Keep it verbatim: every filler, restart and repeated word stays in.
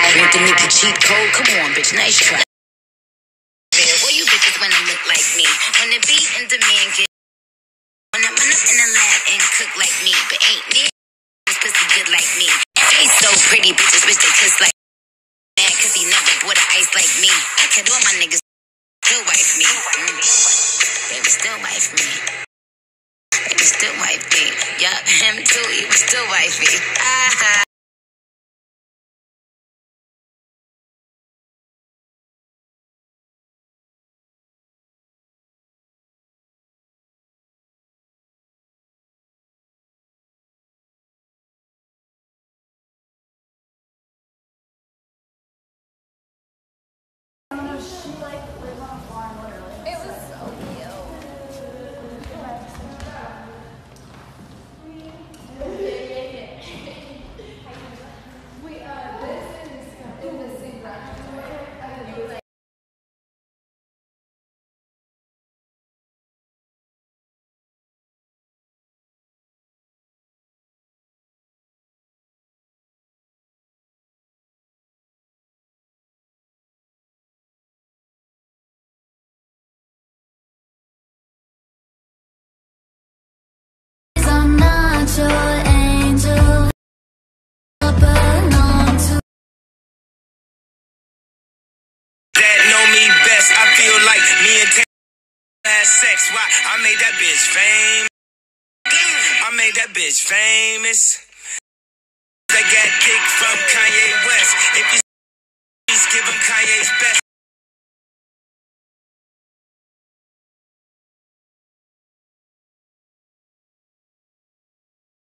Make the nigga cheat code. Come on, bitch, nice try. Where you bitches wanna look like me? Wanna be in demand, get wanna run up in the lab and cook like me, but ain't near this pussy good like me. Face so pretty, bitches wish they kiss like mad, cause he never bought a ice like me. I kid all my niggas still wife me. Mm. They would still wife me. They would still wife me. Yup, him too, he would still wife me. Ah. I feel like me and Tam had sex. Why? I made that bitch famous. I made that bitch famous. They got dick from Kanye West. If you please give him Kanye's best.